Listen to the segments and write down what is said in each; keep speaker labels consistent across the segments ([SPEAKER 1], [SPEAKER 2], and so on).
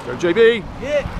[SPEAKER 1] Go JB!
[SPEAKER 2] Yeah!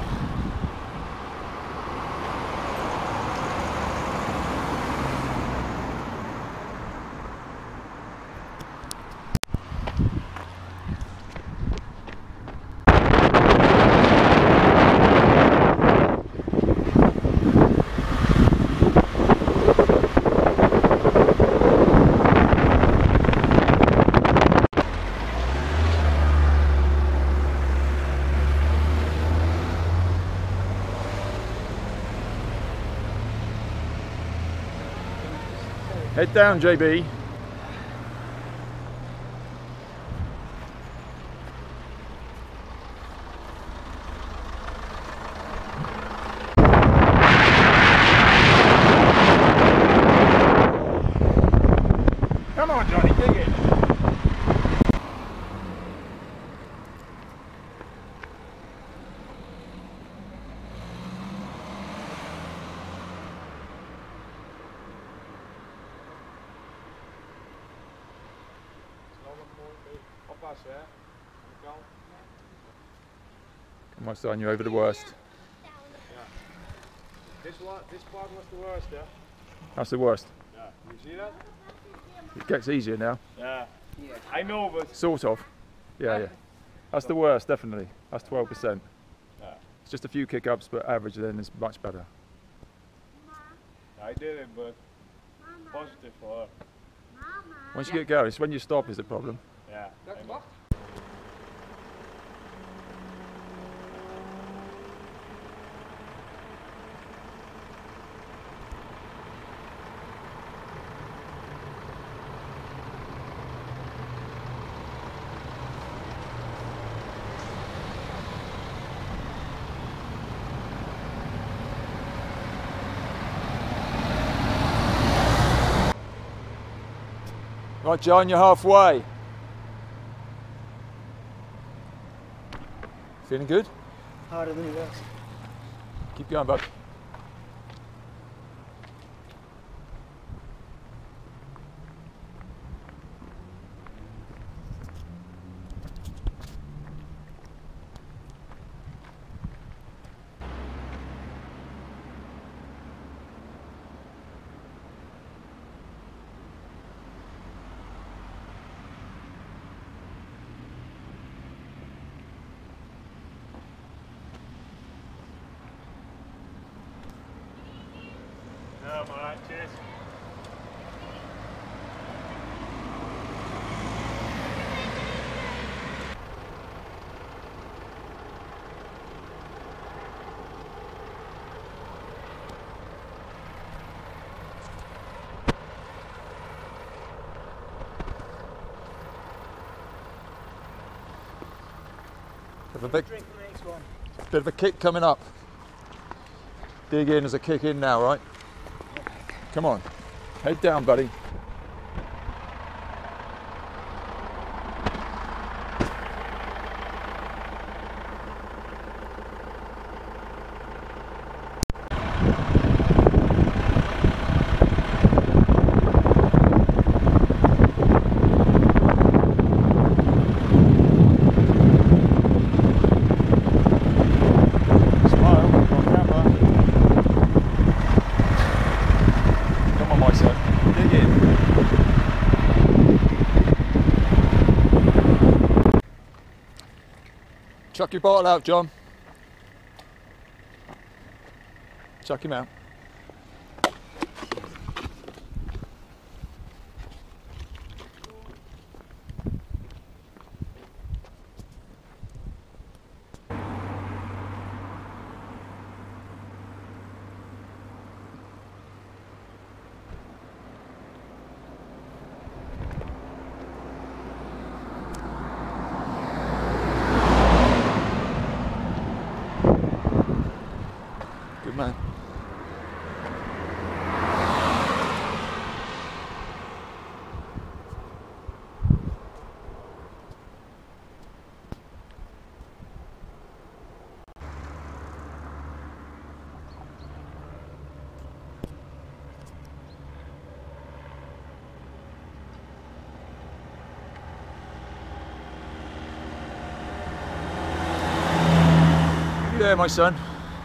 [SPEAKER 1] Head down, JB. Come on, Johnny, dig it. Come on, son, you're over the worst.
[SPEAKER 2] This part was the worst, yeah?
[SPEAKER 1] That's the worst.
[SPEAKER 2] Yeah. You see that?
[SPEAKER 1] It gets easier now.
[SPEAKER 2] Yeah. I know, but...
[SPEAKER 1] Sort of. Yeah, yeah. That's the worst, definitely. That's 12%.
[SPEAKER 2] Yeah.
[SPEAKER 1] It's just a few kick-ups, but average then is much better.
[SPEAKER 2] I did it, but positive for her.
[SPEAKER 1] Once you get going, it's when you stop is the problem.
[SPEAKER 2] Yeah.
[SPEAKER 1] Right, John, you're halfway. Feeling good?
[SPEAKER 3] Harder than it was.
[SPEAKER 1] Keep going, bud.
[SPEAKER 2] Yeah, I'm alright, cheers.
[SPEAKER 3] Drink the next one.
[SPEAKER 1] Bit of a kick coming up. Dig in as a kick in now, right? Come on. Head down, buddy. Chuck your bottle out, John. Chuck him out. Good man. there, my son.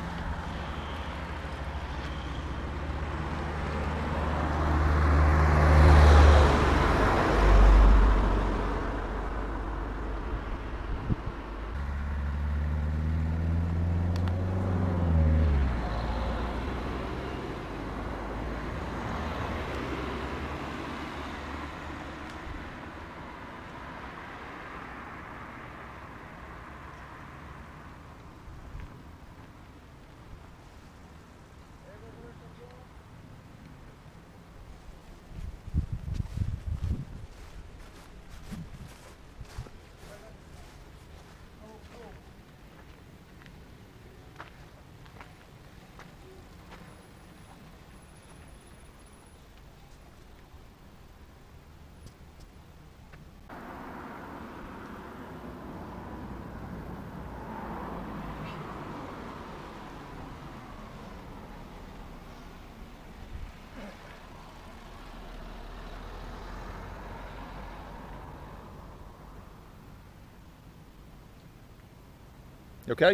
[SPEAKER 1] You okay?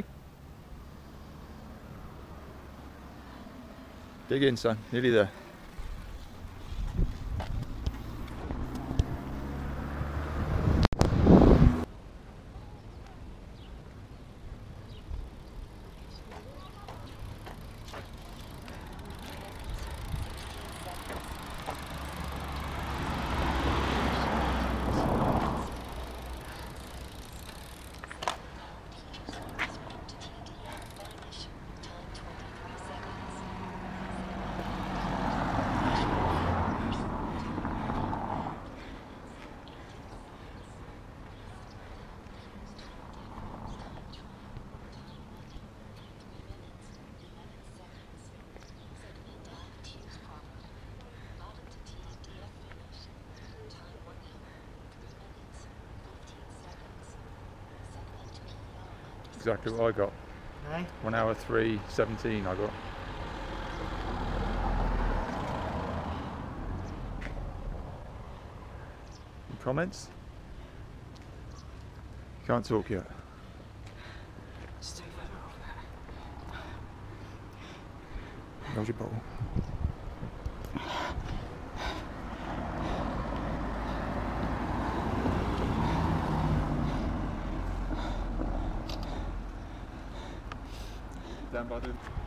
[SPEAKER 1] Dig in, son. Nearly there. Exactly what I got.
[SPEAKER 3] Aye.
[SPEAKER 1] 1 hour 3:17 I got. Any comments? Can't talk yet. How's your bottle? Down by the